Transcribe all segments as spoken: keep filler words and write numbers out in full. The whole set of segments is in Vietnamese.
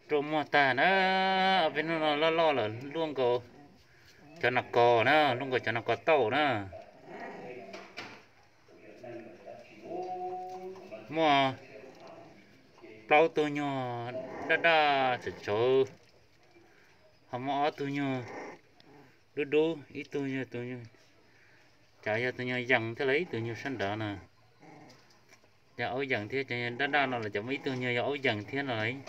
trộm mà ta nó ở bên nó lo lo là luôn có cho nó cò nó luôn có cho nó có tàu nó mua bao tôi nhỏ đã đã chỉ cho họ mua tôi nhỏ đu đu ít tôi nhỏ tôi nhỏ chạy ra tôi nhỏ dặn thế lấy tôi nhỏ sẵn đó nè giờ áo dặn thế cho nên đã đã nó là chậm ít tôi nhỏ áo dặn thế là lấy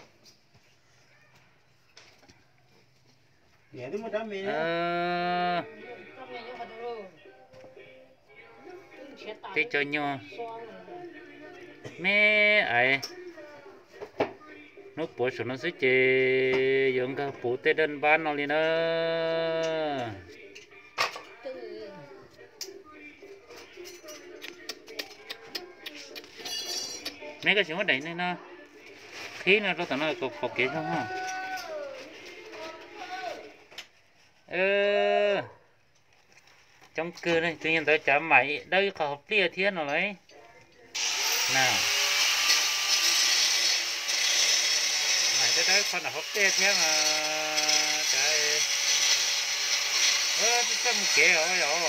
ờ thế cho nhỏ mẹ ấy nó bổ sung nó sẽ chế dùng cái bổ tê đơn bán nó liền đó mấy cái chuyện đấy này nó khí nó có tao nó có có kế không hả ơ trong cơ này tự nhiên tới chạm mày đây có hộp lia thiên rồi đấy nào cái đấy con là hộp tê thế mà cái ơ cái tâm kế rồi rồi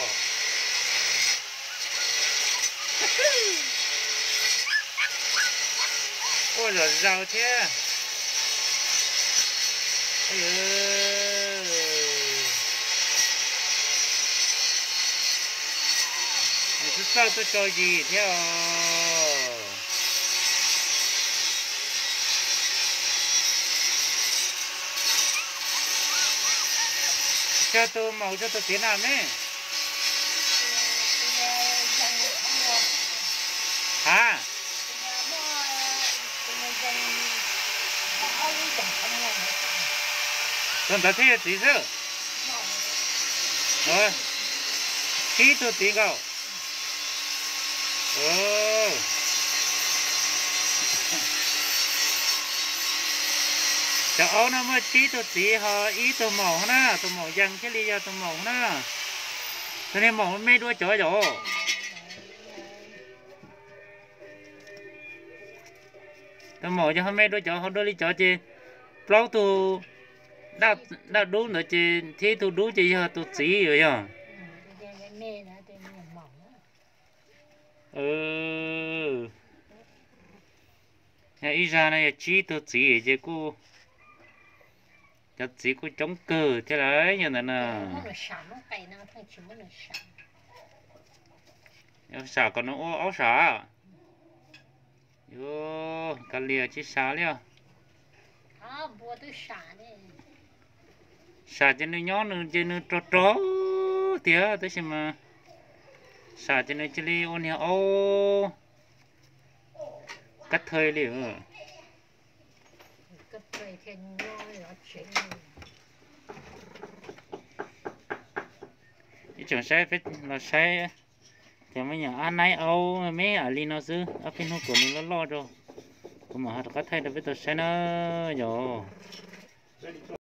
ôi giời giàu thế ôi giời mày cứ sao tôi cho gì thế à cho tôi màu cho tôi tiến làm đấy hả tôi đã thấy gì chứ rồi khi tôi tiến vào ừ cho áo nó mới tí tôi tí họ ý tôi màu nó tôi màu dần cái lý do tôi màu nó cho nên màu mấy đuôi chó rồi tôi màu cho mấy đuôi chó họ đuôi đi chó chứ lâu tôi đã đã đúng rồi chứ thế tôi đúng chứ giờ tôi chỉ rồi nhá ừ ý ra này chỉ tôi chỉ chứ cô cho chỉ có chống cừ thế đấy như thế nào áo xả còn nó áo xả yo cái lìa chỉ xả liền xả cho nó nhỏ nữa cho nó trò trò tía tới xem mà xả cho nó chỉ li ôn hiểu ô cắt thời liền cái trường xe phải là xe thì mấy nhà anh ấy âu mấy ở liên nó chứ ở bên nó của mình nó lo rồi cũng mà họ có thay được với tôi xe nó rồi